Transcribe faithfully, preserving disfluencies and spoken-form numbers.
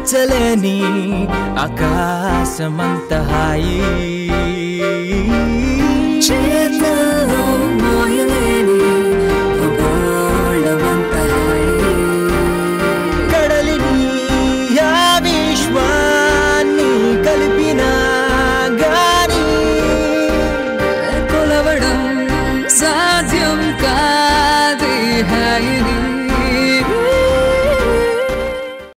ఊహించలేని ఆకాశమంత హాయి చేతుల్లో మోయలేని భూగోళమంత హాయి కడలిని ఆ విశ్వాన్ని కలిపినా గాని కొలవడం సాధ్యం కాది హాయిని